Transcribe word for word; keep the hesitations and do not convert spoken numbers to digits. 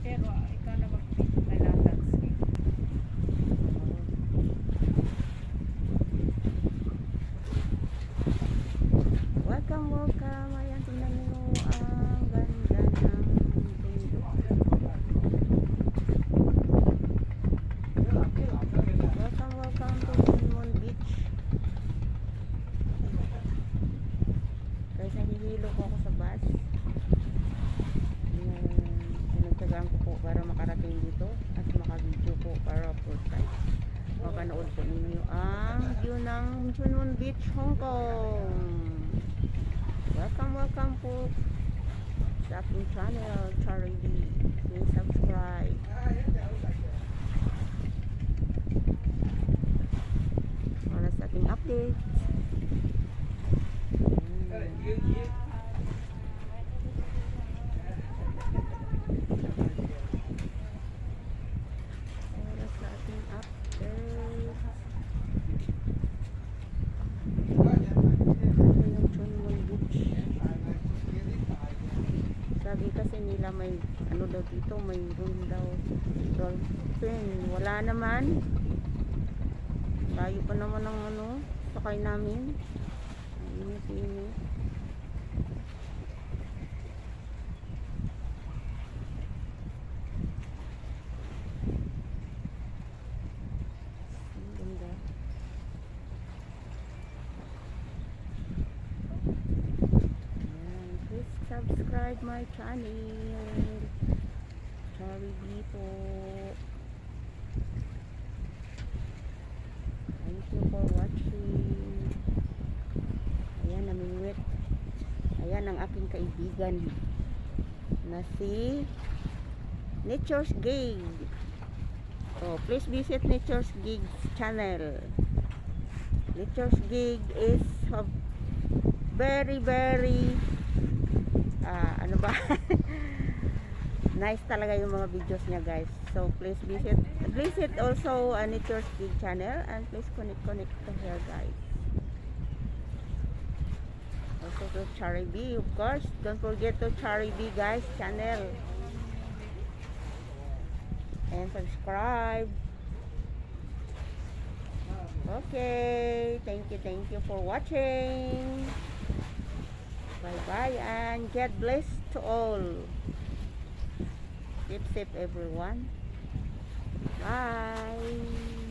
Pero uh, ikaw na mag-pito na lahat. Welcome, welcome. Ayan, tingnan nyo ang ganda ng bundok. Welcome, welcome to MUN Beach. Guys, nahihilo ko ako sa bus. Pinagtagaan ko po para makarating dito at makavideo po para full time. Makanood po ninyo ang view ng MUN Beach, Hong Kong. Welcome, welcome po sa aking channel, Charlie B. Please subscribe. Para sa ating updates. Hmm. Para sa ating updates. Sabi kasi nila may ano daw dito, may room daw dolphin. Wala naman. Layo pa naman ang ano sakay namin. Inis inis. Ang ganda. Subscribe my channel, Charlie B po. Thank you for watching. Ayan, namingwit. Ayan ang aking kaibigan na si Nature's Gig. So please visit Nature's Gig's channel. Nature's Gig is very very Uh, ano ba nice talaga yung mga videos niya, guys. So please visit visit also uh, Nature's Gig channel, and please connect connect to her, guys. Also to Charlie B, of course. Don't forget to Charlie B, guys, channel, and subscribe. Okay, thank you thank you for watching. Bye bye and God bless to all. Keep safe, everyone. Bye.